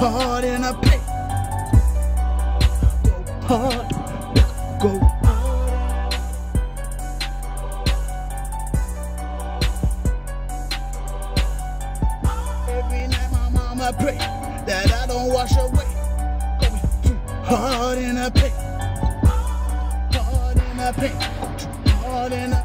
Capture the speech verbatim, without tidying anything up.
hard in the paint. Go hard, go hard. Every night my mama pray that I don't wash away. Go hard in the paint, hard in the paint, hard in the